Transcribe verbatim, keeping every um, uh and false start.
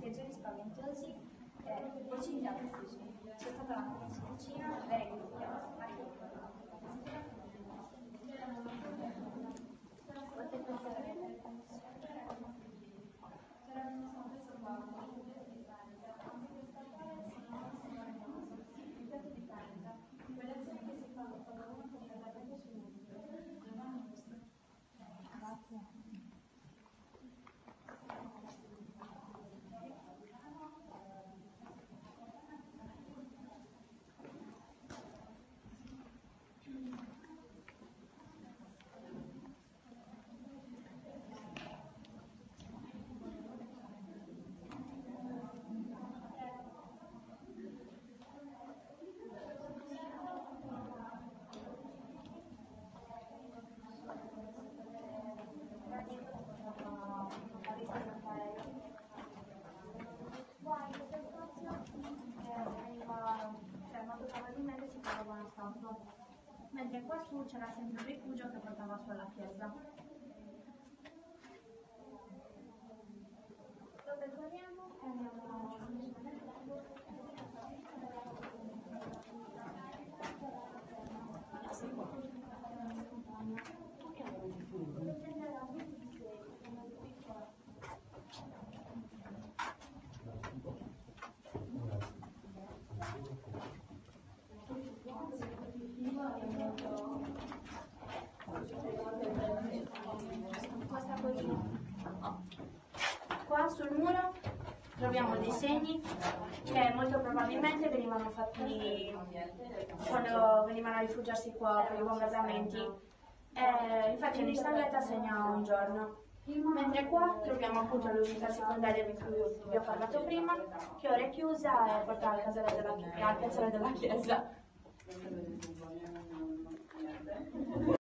scheggioli spaventosi e voci di diavolo. C'è stata la cucina, lei che probabilmente si trovava una statua, mentre qua su c'era sempre il rifugio che portava su alla chiesa. Lo percorriamo e andiamo qua sul muro troviamo dei segni che molto probabilmente venivano fatti quando venivano a rifugiarsi qua per i bombardamenti. Eh, infatti ogni saletta segna un giorno. Mentre qua troviamo appunto l'uscita secondaria di cui vi ho parlato prima, che ora è chiusa e porta al casale della, al piazzale della chiesa.